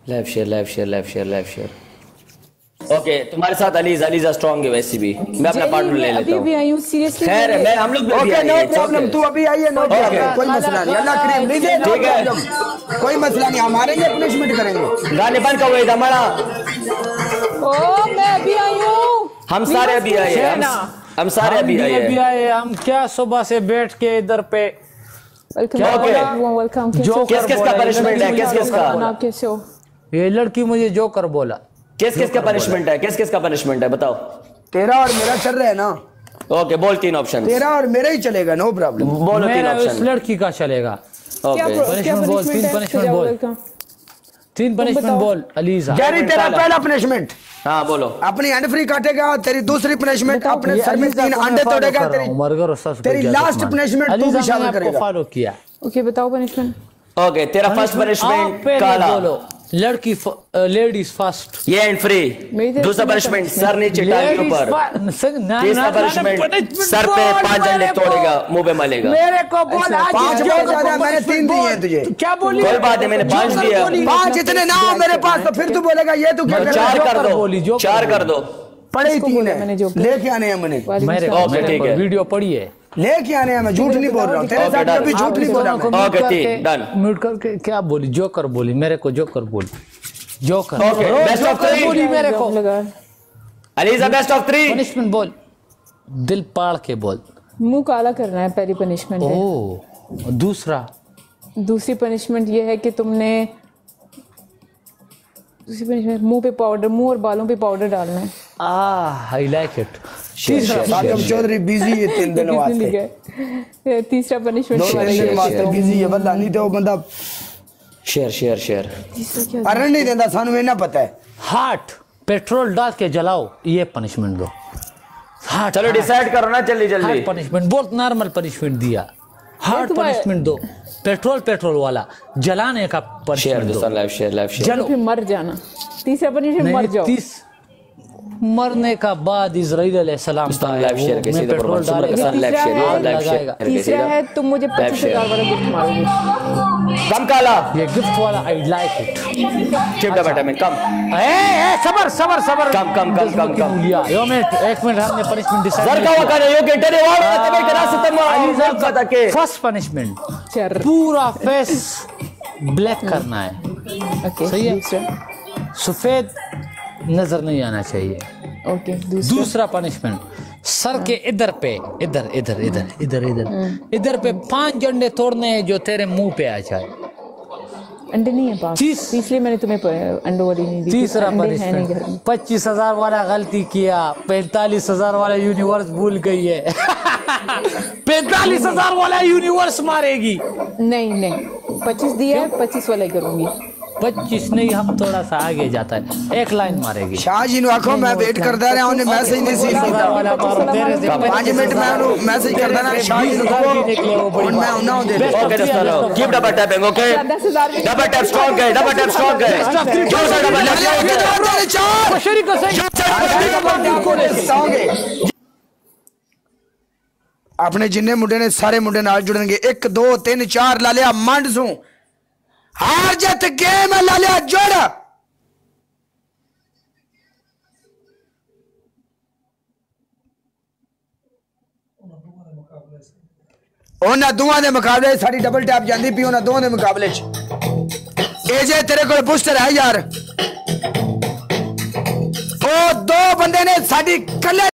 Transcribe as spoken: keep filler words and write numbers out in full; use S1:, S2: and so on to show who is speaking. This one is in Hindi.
S1: Left share left share left share left share. Okay तुम्हारे साथ अलीजा अलीजा स्ट्रांग है वैसे भी। मैं अपना पार्टनर ले लेता हूँ। खैर है मैं हम लोग
S2: ओके नो प्रॉब्लम। तू अभी आई है नो प्रॉब्लम कोई मसला नहीं। अल्लाह करीम लीजिए ठीक है कोई मसला नहीं हमारे लिए पनिशमेंट करेंगे।
S1: गाने बंद करो इधर मरा।
S3: ओ मैं अभी आई हूँ।
S1: हम सारे अभी आए हैं हम सारे अभी आए हैं।
S4: हम क्या सुबह से बैठ के इधर पे
S3: वेलकम।
S1: किस किस का पनिशमेंट है किस किस का?
S3: आप कैसे हो?
S4: ये लड़की मुझे जोकर बोला।
S1: किस किस का पनिशमेंट है किस किस का पनिशमेंट है बताओ।
S2: तेरा और मेरा चल रहा है ना।
S1: ओके बोल तीन ऑप्शन।
S2: तेरा और मेरा ही चलेगा नो प्रॉब्लम।
S1: बोलो तीन ऑप्शन।
S4: उस लड़की का चलेगा।
S1: ओके
S4: पनिशमेंट बोल तीन पनिशमेंट बोल तीन पनिशमेंट बोल अलीजा।
S2: गैरी तेरा पहला पनिशमेंट
S1: हाँ बोलो।
S2: अपनी अंड फ्री काटेगा। तेरी दूसरी पनिशमेंट अपने सर में तीन अंडे तोड़ेगा। तेरी तेरी लास्ट पनिशमेंट तू भी शामिल करेगा।
S4: फॉलो किया।
S3: ओके बताओ पनिशमेंट।
S1: ओके तेरा फर्स्ट पनिशमेंट काला।
S4: बोलो लड़की लेडीज फर्स्ट
S1: ये एंड फ्री। दूसरा पनिशमेंट सर नीचे टांग के ऊपर। तीसरा पनिशमेंट सर पे पांच अंडे तोड़ेगा मुंह पे मलेगा।
S4: मेरे को बोल आज
S2: पांच बहुत ज्यादा मैंने तीन दिए हैं तुझे।
S4: क्या बोली?
S1: कोई बात है मैंने पांच दिया।
S2: पांच इतने ना हो मेरे पास तो फिर तू बोलेगा ये तू क्या
S1: चार कर दो चार कर दो।
S2: पढ़े तीन है लेके आने हैं मैंने।
S4: मेरे
S1: ओके ठीक है
S4: वीडियो पढ़िए
S2: लेके आने हैं। मैं झूठ नहीं बोल रहा हूँ तेरे साथ कभी झूठ नहीं बोल रहा हूँ।
S1: ओके ठीक डन।
S4: म्यूट करके क्या बोली? जोकर बोली मेरे को। जोकर बोली joker.
S1: Okay best of three
S4: बोली मेरे को।
S1: Aliza best of three.
S4: Punishment बोल दिल पाड़ के बोल।
S3: मुंह काला करना है पहली पनिशमेंट है।
S4: ओ दूसरा
S3: दूसरी पनिशमेंट ये है कि तुमने दूसरी पनिशमेंट मुंह पे पाउडर मुंह और बालों पे पाउडर डालना है।
S4: Ah I like it.
S2: Sagam Chaudhary busy है तीन दिन वास्ते।
S3: तीसरा पनिशमेंट
S2: वास्ते बिजी है बंदा नहीं तो बंदा
S1: शेयर शेयर शेयर
S2: अरे नहीं देता सानू इतना पता है।
S4: हार्ट पेट्रोल डाल के जलाओ ये पनिशमेंट दो। हार्ट
S1: चलो डिसाइड करो ना जल्दी जल्दी।
S4: पनिशमेंट बहुत नॉर्मल पनिशमेंट दिया। हार्ट पनिशमेंट दो पेट्रोल पेट्रोल वाला जलाने का
S1: शेयर
S4: पनिशमेंट दो।
S1: Live share live share.
S3: चलो फिर मर जाना। तीसरा पनिशमेंट मर जाओ।
S4: तीस मरने का बाद इजराइल अलैहिस्सलाम
S1: लाइव शेयर के सीधे पेट्रोल डाल के लाइव शेयर लाइव शेयर।
S3: तीसरा है तुम मुझे पच्चीस हजार वाला गिफ्ट मारोगे।
S1: कम काला
S4: ये गिफ्ट वाला आई लाइक इट।
S1: चिपटा बेटा में कम।
S4: ए ए सबर सबर सबर
S1: come come come come come.
S4: यो मिनट एक मिनट हमने पनिशमेंट डिसाइड
S1: सर का वकाने यो के डरे वाला तबे करा से तुम अलीजा का तके।
S4: फर्स्ट पनिशमेंट पूरा फेस ब्लैक करना है।
S3: ओके
S4: सही है। सफेद नजर नहीं आना चाहिए।
S3: ओके
S4: दूसरा पनिशमेंट सर के इधर पे इधर इधर इधर इधर इधर इधर पे पांच झंडे तोड़ने हैं जो तेरे मुंह पे आ जाए।
S3: अंडे नहीं है पास इसलिए मैंने तुम्हें अंडों वाली नहीं दी।
S4: तीसरा पनिशमेंट पच्चीस हजार वाला गलती किया पैंतालीस हजार वाला यूनिवर्स भूल गई है। पैंतालीस हजार वाला यूनिवर्स मारेगी।
S3: नहीं नहीं पच्चीस दिया है पच्चीस वाला ही करूंगी।
S4: पच्चीस नहीं हम थोड़ा सा आगे जाता है एक लाइन मारेगी।
S2: शाह जी आखो मैं वेट करता रहा उन्हें मैसेज नहीं सीख किया। पांच मिनट में उन्हें मैसेज करता ना शाह जी को और मैं उन्हें दे दूं।
S1: ओके दोस्तों keep double tapping okay double tap strong है डबल टैप स्ट्रांग है। जो सा डबल टैप चार
S4: बशरी को सही
S2: अपने जिन्ने मुंडे ने सारे मुंडे नाल जुड़नगे। एक दो तीन चार ला लिया मंड सू हार जित गेम ला लिया जोड़। उन्होंने दोवां दे मुकाबले साड़ी डबल टैप जाती पी उन्होंने दोवां दे मुकाबले एजे तेरे को बूस्टर है यार। ओ दो बंदे ने साड़ी कले